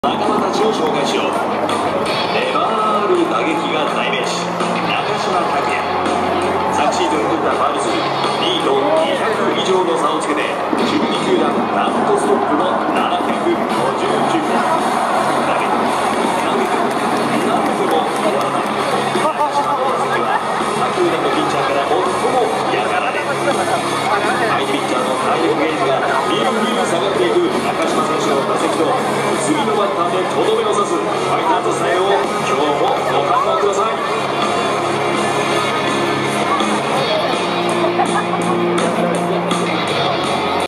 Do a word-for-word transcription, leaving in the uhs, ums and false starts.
仲間たちを紹介しよう。粘る打撃が代名詞、中島拓也。昨シーズン打ったファウル数リードにひゃく以上の差をつけてじゅうに球団ダントツトップのななひゃくごじゅうきゅうだけど投げても投げても変わらない。中島の打席は他球団のピッチャーから最も嫌がられ、相手ピッチャーの体力ゲージがみるみる下がっていく中島選手の打席と次のバッターでとどめ